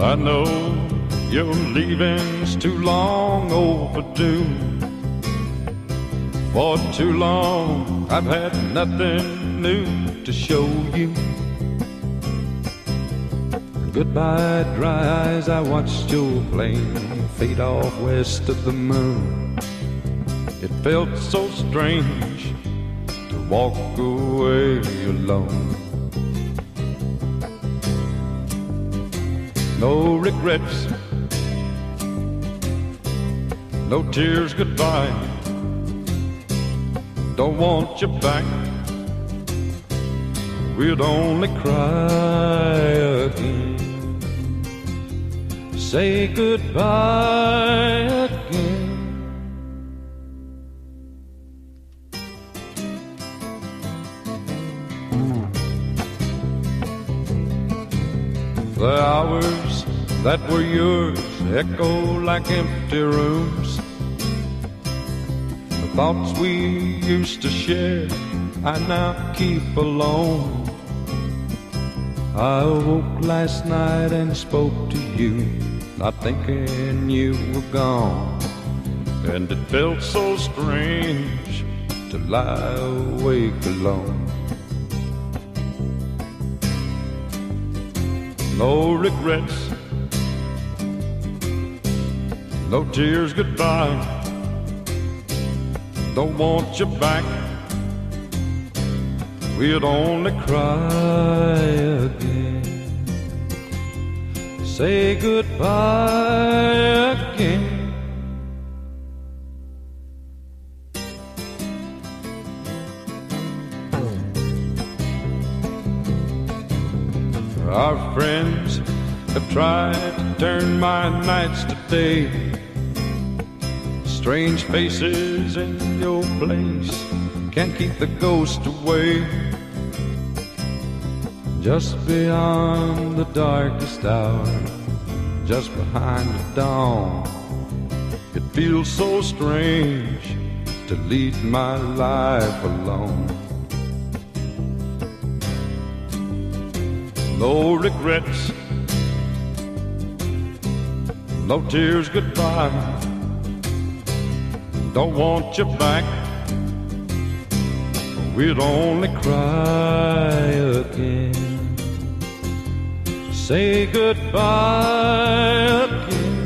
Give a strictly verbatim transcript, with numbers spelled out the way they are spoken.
I know your leaving's too long overdue. For too long I've had nothing new to show you. Goodbye, dry eyes, I watched your plane fade off west of the moon. It felt so strange to walk away alone. No regrets, no tears goodbye. Don't want you back, we'd only cry again. Say goodbye again. The hours that were yours echo like empty rooms. The thoughts we used to share I now keep alone. I awoke last night and spoke to you, not thinking you were gone. And it felt so strange to lie awake alone. No regrets, no tears goodbye. Don't want you back, we'd only cry again. Say goodbye again. Our friends have tried to turn my nights to day. Strange faces in your place can't keep the ghost away. Just beyond the darkest hour, just behind the dawn, it feels so strange to lead my life alone. No regrets, no tears goodbye. Don't want you back, we'd only cry again. Say goodbye again.